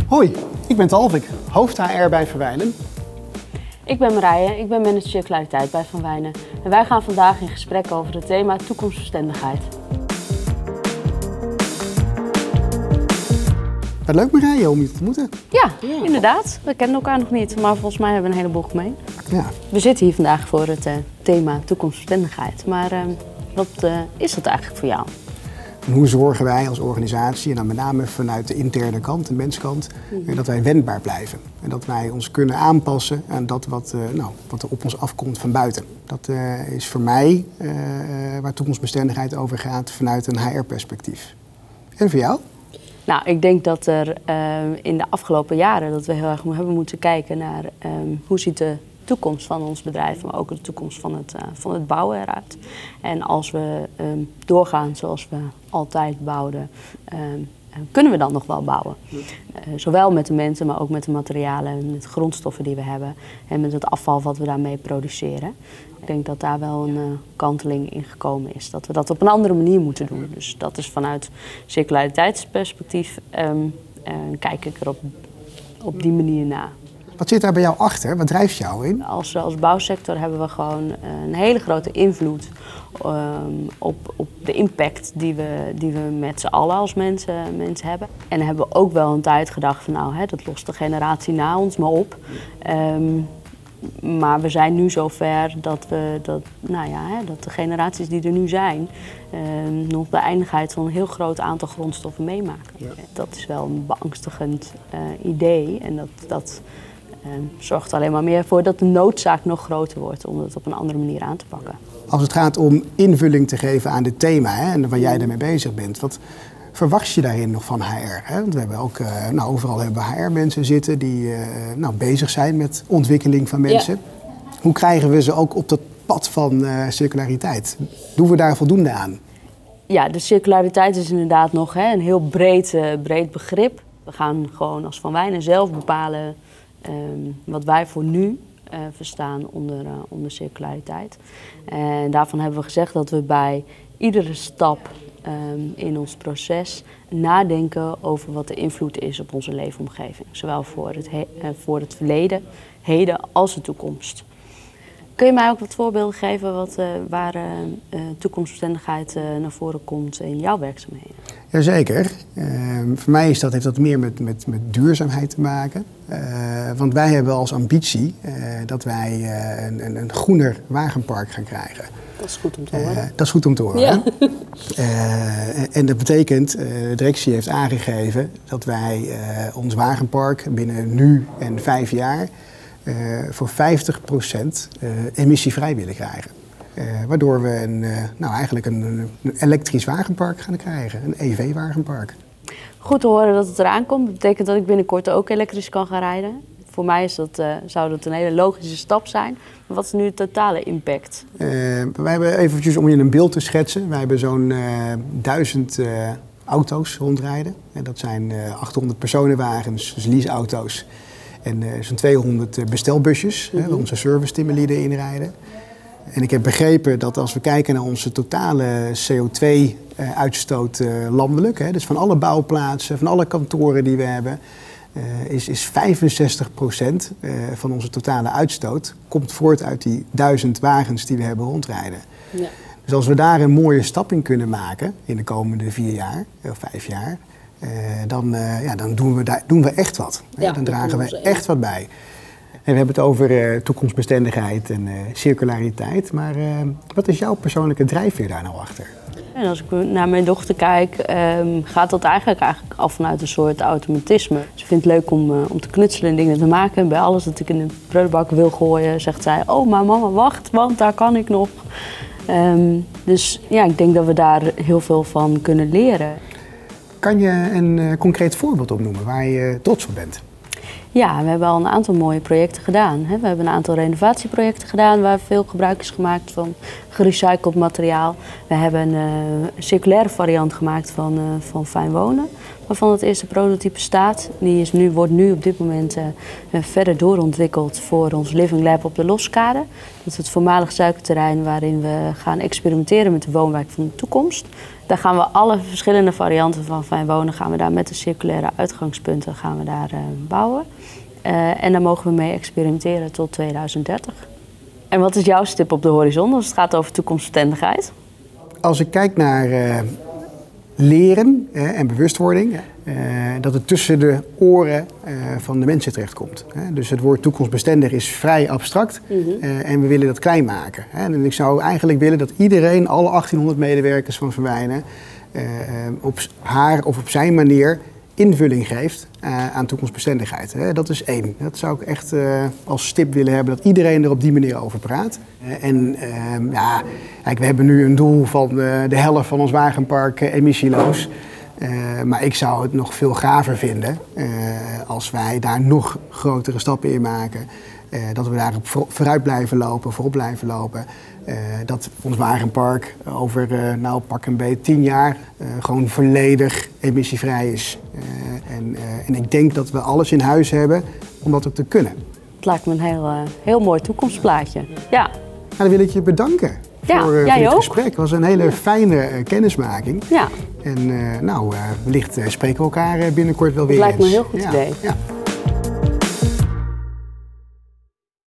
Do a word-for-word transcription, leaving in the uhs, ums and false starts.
Hoi, ik ben Talvik, hoofd H R bij Van Wijnen. Ik ben Marije, ik ben manager circulariteit bij Van Wijnen. En wij gaan vandaag in gesprek over het thema toekomstbestendigheid. Wat leuk Marije om je te ontmoeten. Ja, ja, inderdaad. We kennen elkaar nog niet, maar volgens mij hebben we een heleboel gemeen. Ja. We zitten hier vandaag voor het uh, thema toekomstbestendigheid. Maar uh, wat uh, is dat eigenlijk voor jou? En hoe zorgen wij als organisatie, en dan met name vanuit de interne kant, de menskant, mm. dat wij wendbaar blijven. En dat wij ons kunnen aanpassen aan dat wat, uh, nou, wat er op ons afkomt van buiten. Dat uh, is voor mij uh, waar toekomstbestendigheid over gaat vanuit een H R-perspectief. En voor jou? Nou, ik denk dat er uh, in de afgelopen jaren dat we heel erg hebben moeten kijken naar um, hoe ziet de toekomst van ons bedrijf, maar ook de toekomst van het, uh, van het bouwen eruit. En als we um, doorgaan zoals we altijd bouwden, um, kunnen we dan nog wel bouwen. Uh, zowel met de mensen, maar ook met de materialen, met de grondstoffen die we hebben en met het afval wat we daarmee produceren. Ik denk dat daar wel een uh, kanteling in gekomen is, dat we dat op een andere manier moeten doen. Dus dat is vanuit circulariteitsperspectief, um, uh, kijk ik er op, op die manier naar. Wat zit daar bij jou achter? Wat drijft jou in? Als, als bouwsector hebben we gewoon een hele grote invloed um, op, op de impact die we, die we met z'n allen als mensen, mensen hebben. En hebben we ook wel een tijd gedacht van nou, hè, dat lost de generatie na ons maar op. Um, maar we zijn nu zover dat, we, dat, nou ja, hè, dat de generaties die er nu zijn um, nog de eindigheid van een heel groot aantal grondstoffen meemaken. Ja. Dat is wel een beangstigend uh, idee en dat, dat Um, zorgt er alleen maar meer voor dat de noodzaak nog groter wordt om het op een andere manier aan te pakken. Als het gaat om invulling te geven aan dit thema hè, en waar jij ermee bezig bent, wat verwacht je daarin nog van H R? Hè? Want we hebben ook, uh, nou, overal hebben we H R-mensen zitten die uh, nou, bezig zijn met ontwikkeling van mensen. Ja. Hoe krijgen we ze ook op dat pad van uh, circulariteit? Doen we daar voldoende aan? Ja, de circulariteit is inderdaad nog hè, een heel breed, uh, breed begrip. We gaan gewoon als Van Wijnen zelf bepalen Um, wat wij voor nu uh, verstaan onder, uh, onder circulariteit. En daarvan hebben we gezegd dat we bij iedere stap um, in ons proces nadenken over wat de invloed is op onze leefomgeving. Zowel voor het, he uh, voor het verleden, heden als de toekomst. Kun je mij ook wat voorbeelden geven wat, uh, waar uh, uh, toekomstbestendigheid uh, naar voren komt in jouw werkzaamheden? Jazeker. Uh, voor mij is dat, heeft dat meer met, met, met duurzaamheid te maken. Uh, want wij hebben als ambitie uh, dat wij uh, een, een, een groener wagenpark gaan krijgen. Dat is goed om te horen. Uh, dat is goed om te horen. Ja. Uh, en dat betekent, uh, de directie heeft aangegeven dat wij uh, ons wagenpark binnen nu en vijf jaar uh, voor vijftig procent uh, emissievrij willen krijgen. Uh, waardoor we een, uh, nou eigenlijk een, een elektrisch wagenpark gaan krijgen, een E V-wagenpark. Goed te horen dat het eraan komt. Dat betekent dat ik binnenkort ook elektrisch kan gaan rijden. Voor mij is dat, uh, zou dat een hele logische stap zijn. Maar wat is nu de totale impact? Uh, wij hebben eventjes om je een beeld te schetsen. Wij hebben zo'n uh, duizend uh, auto's rondrijden. En dat zijn uh, achthonderd personenwagens, dus leaseauto's. En uh, zo'n tweehonderd bestelbusjes, mm-hmm. hè, waar onze service-teamlieden in rijden. En ik heb begrepen dat als we kijken naar onze totale C O twee uitstoot uh, landelijk, hè, dus van alle bouwplaatsen, van alle kantoren die we hebben, uh, is, is vijfenzestig procent uh, van onze totale uitstoot komt voort uit die duizend wagens die we hebben rondrijden. Ja. Dus als we daar een mooie stap in kunnen maken in de komende vier jaar, of vijf jaar, uh, dan, uh, ja, dan doen, we daar, doen we echt wat. Ja, dan dragen we echt wat bij. En we hebben het over uh, toekomstbestendigheid en uh, circulariteit, maar uh, wat is jouw persoonlijke drijfveer daar nou achter? En als ik naar mijn dochter kijk, um, gaat dat eigenlijk, eigenlijk af vanuit een soort automatisme. Ze vindt het leuk om, uh, om te knutselen en dingen te maken. En bij alles dat ik in de prullenbak wil gooien, zegt zij, oh maar mama wacht, want daar kan ik nog. Um, dus ja, ik denk dat we daar heel veel van kunnen leren. Kan je een uh, concreet voorbeeld opnoemen waar je trots op bent? Ja, we hebben al een aantal mooie projecten gedaan. We hebben een aantal renovatieprojecten gedaan waar veel gebruik is gemaakt van gerecycled materiaal. We hebben een uh, circulaire variant gemaakt van, uh, van fijn wonen. waarvan het eerste prototype staat. Die is nu, wordt nu op dit moment uh, verder doorontwikkeld voor ons Living Lab op de Loskade. Dat is het voormalig suikerterrein waarin we gaan experimenteren met de woonwijk van de toekomst. Daar gaan we alle verschillende varianten van fijn wonen, gaan we daar met de circulaire uitgangspunten gaan we daar, uh, bouwen. Uh, en daar mogen we mee experimenteren tot tweeduizend dertig. En wat is jouw stip op de horizon als het gaat over toekomstbestendigheid? Als ik kijk naar uh, leren uh, en bewustwording, uh, dat het tussen de oren uh, van de mensen terechtkomt. Uh, dus het woord toekomstbestendig is vrij abstract mm-hmm. uh, en we willen dat klein maken. Uh, en ik zou eigenlijk willen dat iedereen, alle achttienhonderd medewerkers van Van Wijnen, uh, op haar of op zijn manier invulling geeft uh, aan toekomstbestendigheid. Hè. Dat is één. Dat zou ik echt uh, als stip willen hebben, dat iedereen er op die manier over praat. Uh, en uh, ja, kijk, we hebben nu een doel van uh, de helft van ons wagenpark uh, emissieloos. Uh, maar ik zou het nog veel gaver vinden uh, als wij daar nog grotere stappen in maken. Uh, dat we daarop voor, vooruit blijven lopen, voorop blijven lopen. Uh, dat ons wagenpark over uh, nou, pak een beetje tien jaar uh, gewoon volledig emissievrij is. Uh, en, uh, en ik denk dat we alles in huis hebben om dat ook te kunnen. Het lijkt me een heel, uh, heel mooi toekomstplaatje. Ja. Nou, dan wil ik je bedanken ja, voor, uh, jij voor dit ook. gesprek. Het was een hele ja. fijne uh, kennismaking. Ja. En uh, nou, uh, wellicht uh, spreken we elkaar uh, binnenkort wel weer eens. Het lijkt me een heel goed ja. idee. Ja.